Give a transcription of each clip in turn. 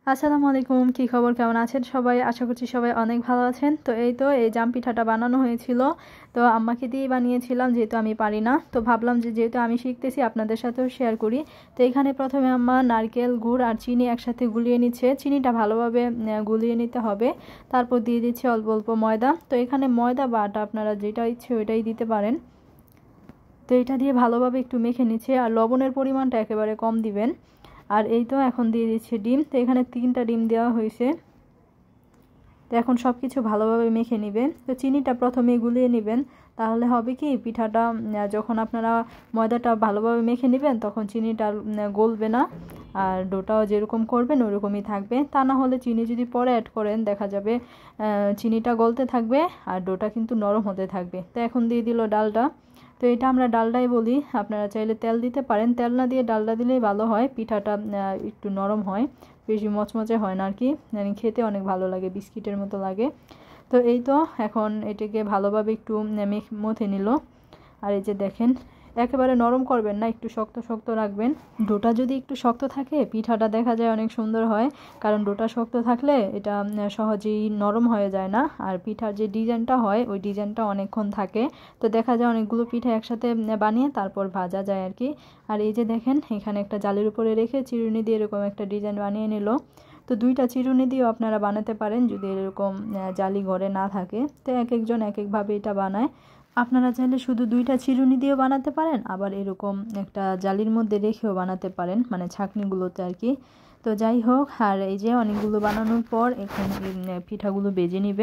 আসসালামু আলাইকুম, কি খবর, কেমন আছেন সবাই? আশা করছি সবাই অনেক ভালো আছেন। তো এই জাম পিঠাটা বানানো হয়েছিল। তো আম্মাকে দিয়ে বানিয়েছিলাম, যেহেতু আমি পারি না, তো ভাবলাম যে যেহেতু আমি শিখতেছি আপনাদের সাথেও শেয়ার করি। তো এখানে প্রথমে আম্মা নারকেল, গুড় আর চিনি একসাথে গুলিয়ে নিচ্ছে। চিনিটা ভালোভাবে গুলিয়ে নিতে হবে। তারপর দিয়ে দিচ্ছে অল্প অল্প ময়দা। তো এখানে ময়দা বা আটা আপনারা যেটা ইচ্ছে ওইটাই দিতে পারেন। তো এটা দিয়ে ভালোভাবে একটু মেখে নিচ্ছে, আর লবণের পরিমাণটা একেবারে কম দিবেন। আর এই তো এখন দিয়ে দিচ্ছে ডিম। তো এখানে 3টা ডিম দেওয়া হয়েছে। তো এখন সব কিছু ভালোভাবে মেখে নেবেন। তো চিনিটা প্রথমে গুলিয়ে নেবেন, তাহলে হবে কি পিঠাটা যখন আপনারা ময়দাটা ভালোভাবে মেখে নেবেন তখন চিনিটা গলবে না, আর ডোটাও যেরকম করবেন ওরকমই থাকবে। তা না হলে চিনি যদি পরে অ্যাড করেন দেখা যাবে চিনিটা গলতে থাকবে আর ডোটা কিন্তু নরম হতে থাকবে। তো এখন দিয়ে দিল ডালটা। তো এটা আমরা ডালডাই বলি, আপনারা চাইলে তেল দিতে পারেন। তেল না দিয়ে ডালডা দিলেই ভালো হয়, পিঠাটা একটু নরম হয়, বেশি মচমচে হয় না আর কি, মানে খেতে অনেক ভালো লাগে, বিস্কিটের মতো লাগে। তো এই তো এখন এটাকে ভালোভাবে একটু মথে নিল। আর এই যে দেখেন, একেবারে নরম করবেন না, একটু শক্ত শক্ত রাখবেন। ডোটা যদি একটু শক্ত থাকে পিঠাটা দেখা যায় অনেক সুন্দর হয়, কারণ ডোটা শক্ত থাকলে এটা সহজেই নরম হয়ে যায় না, আর পিঠার যে ডিজাইনটা হয় ওই ডিজাইনটা অনেকক্ষণ থাকে। তো দেখা যায় অনেকগুলো পিঠা একসাথে বানিয়ে তারপর ভাজা যায় আর কি। আর এই যে দেখেন, এখানে একটা জালির উপরে রেখে চিরুনি দিয়ে এরকম একটা ডিজাইন বানিয়ে নিল। তো 2টা চিরুনি দিয়েও আপনারা বানাতে পারেন যদি এরকম জালি ঘরে না থাকে। তো এক একজন এক একভাবে এটা বানায়। আপনারা চাইলে শুধু 2টা চিরুনি দিয়েও বানাতে পারেন, আবার এরকম একটা জালির মধ্যে রেখেও বানাতে পারেন, মানে ছাঁকনিগুলোতে আর কি। তো যাই হোক, আর এই যে অনেকগুলো বানানোর পর এখন পিঠাগুলো ভেজে নিবে।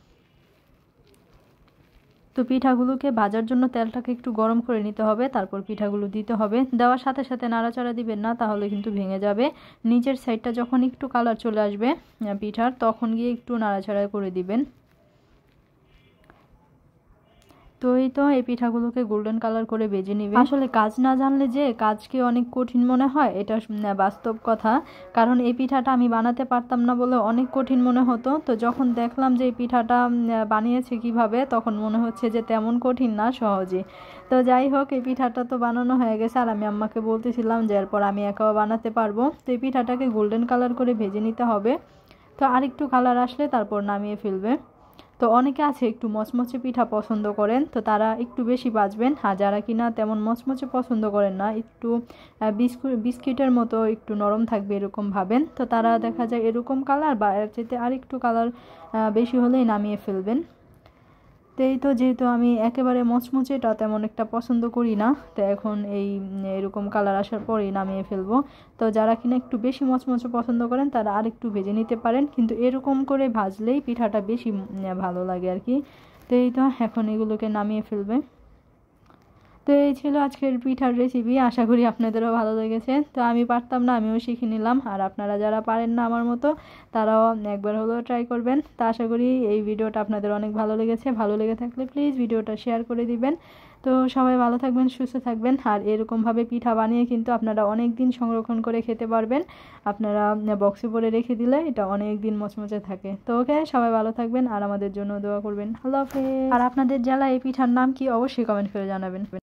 তো পিঠাগুলোকে ভাজার জন্য তেলটাকে একটু গরম করে নিতে হবে, তারপর পিঠাগুলো দিতে হবে। দেওয়ার সাথে সাথে নাড়াচাড়া দিবেন না, তাহলে কিন্তু ভেঙে যাবে। নিচের সাইডটা যখন একটু কালার চলে আসবে পিঠার, তখন গিয়ে একটু নাড়াচাড়া করে দিবেন। তো এই পিঠাগুলোকে গোল্ডেন কালার করে ভেজে নিবে। আসলে কাজ না জানলে যে কাজকে অনেক কঠিন মনে হয়, এটা বাস্তব কথা। কারণ এই পিঠাটা আমি বানাতে পারতাম না বলে অনেক কঠিন মনে হতো। তো যখন দেখলাম যে এই পিঠাটা বানিয়েছে কিভাবে, তখন মনে হচ্ছে যে তেমন কঠিন না, সহজে। তো যাই হোক, এই পিঠাটা তো বানানো হয়ে গেছে, আর আমি আম্মাকে বলতেছিলাম যে এরপর আমি একাও বানাতে পারবো। তো এই পিঠাটাকে গোল্ডেন কালার করে ভেজে নিতে হবে। তো আরেকটু কালার আসলে তারপর নামিয়ে ফেলবে। তো অনেকে আছে একটু মচমচে পিঠা পছন্দ করেন, তো তারা একটু বেশি ভাজবেন। আর যারা কিনা তেমন মচমচে পছন্দ করেন না, একটু বিস্কিটের মতো একটু নরম থাকবে এরকম ভাবেন, তো তারা দেখা যায় এরকম কালার বা এর চাইতে আর একটু কালার বেশি হলেই নামিয়ে ফেলবেন। তো এই তো, যেহেতু আমি একেবারে মচমচেটা তেমন একটা পছন্দ করি না, তো এখন এরকম কালার আসার পরেই নামিয়ে ফেলবো। তো যারা কিনা একটু বেশি মচমচে পছন্দ করেন তারা আর একটু ভেজে নিতে পারেন, কিন্তু এরকম করে ভাজলেই পিঠাটা বেশি ভালো লাগে আর কি। তো এই তো এখন এগুলোকে নামিয়ে ফেলবে। তো এই ছিল আজকের পিঠার রেসিপি, আশা করি আপনাদেরও ভালো লেগেছে। তো আমি পারতাম না, আমিও শিখে নিলাম, আর আপনারা যারা পারেন না আমার মতো তারাও একবার হলেও ট্রাই করবেন। তো আশা করি এই ভিডিওটা আপনাদের অনেক ভালো লেগেছে। ভালো লেগে থাকলে প্লিজ ভিডিওটা শেয়ার করে দিবেন। তো সবাই ভালো থাকবেন, সুস্থ থাকবেন। আর এরকমভাবে পিঠা বানিয়ে কিন্তু আপনারা অনেক দিন সংরক্ষণ করে খেতে পারবেন। আপনারা বক্সে ভরে রেখে দিলে এটা অনেক দিন মচমচে থাকে। তো ওকে, সবাই ভালো থাকবেন আর আমাদের জন্য দোয়া করবেন। আল্লাহ হাফেজ। আর আপনাদের জেলায় এই পিঠার নাম কি অবশ্যই কমেন্ট করে জানাবেন।